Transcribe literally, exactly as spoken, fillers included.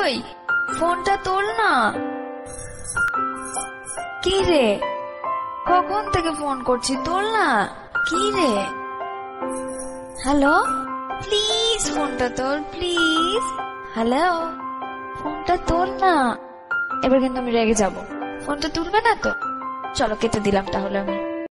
ওই ফোনটা তোল না। কি রে, কখন থেকে ফোন করছি, তোল না। কি রে, হ্যালো, প্লিজ ফোনটা তোল প্লিজ। হ্যালো, ফোনটা তোল না। এবার কিন্তু আমি রেগে যাব। ফোনটা তুলবে না তো? চলো কেটে দিলাম তাহলে আমি।